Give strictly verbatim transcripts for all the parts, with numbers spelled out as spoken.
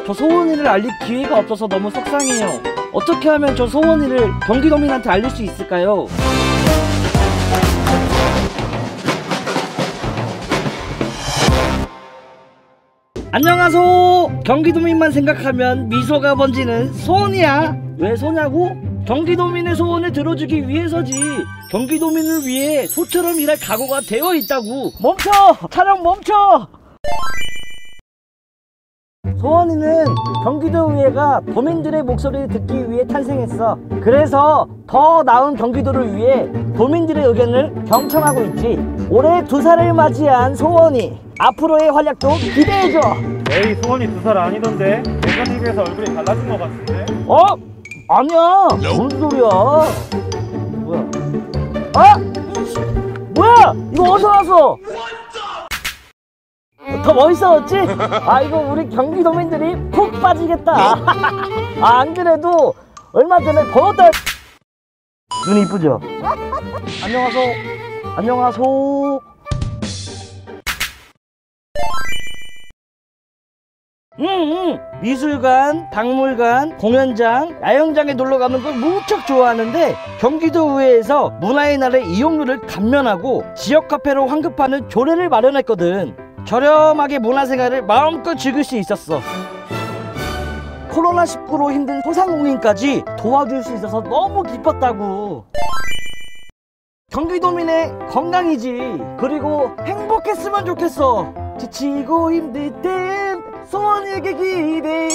저 소원이를 알릴 기회가 없어서 너무 속상해요. 어떻게 하면 저 소원이를 경기도민한테 알릴 수 있을까요? 안녕하소. 경기도민만 생각하면 미소가 번지는 소원이야. 왜 소냐고? 경기도민의 소원을 들어주기 위해서지. 경기도민을 위해 소처럼 일할 각오가 되어 있다고. 멈춰! 촬영 멈춰! 소원이는 경기도의회가 도민들의 목소리를 듣기 위해 탄생했어. 그래서 더 나은 경기도를 위해 도민들의 의견을 경청하고 있지. 올해 두 살을 맞이한 소원이 앞으로의 활약도 기대해줘. 에이, 소원이 두 살 아니던데? 예전에 비해서 얼굴이 달라진 것 같은데? 어? 아니야. 무슨 소리야? 뭐야? 아? 뭐야? 이거 어디서 나왔어? 더 멋있어졌지? 아, 이거 우리 경기도민들이 푹 빠지겠다. 아, 안 그래도 얼마 전에 번호따 눈이 이쁘죠? 안녕하소. 안녕하소. 응, 응. 미술관, 박물관, 공연장, 야영장에 놀러가는 걸 무척 좋아하는데 경기도의회에서 문화의 날의 이용료를 감면하고 지역 카페로 환급하는 조례를 마련했거든. 저렴하게 문화생활을 마음껏 즐길 수 있었어. 코로나 십구로 힘든 소상공인까지 도와줄 수 있어서 너무 기뻤다고. 경기도민의 건강이지. 그리고 행복했으면 좋겠어. 지치고 힘들 땐 소원에게 기대.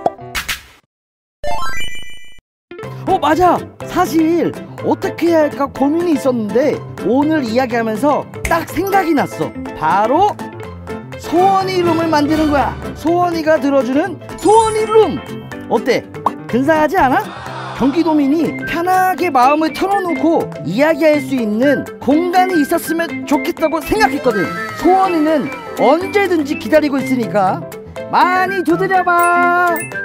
어, 맞아. 사실 어떻게 해야 할까 고민이 있었는데 오늘 이야기하면서 딱 생각이 났어. 바로 소원이 룸을 만드는 거야. 소원이가 들어주는 소원이 룸. 어때? 근사하지 않아? 경기도민이 편하게 마음을 털어놓고 이야기할 수 있는 공간이 있었으면 좋겠다고 생각했거든. 소원이는 언제든지 기다리고 있으니까 많이 두드려봐.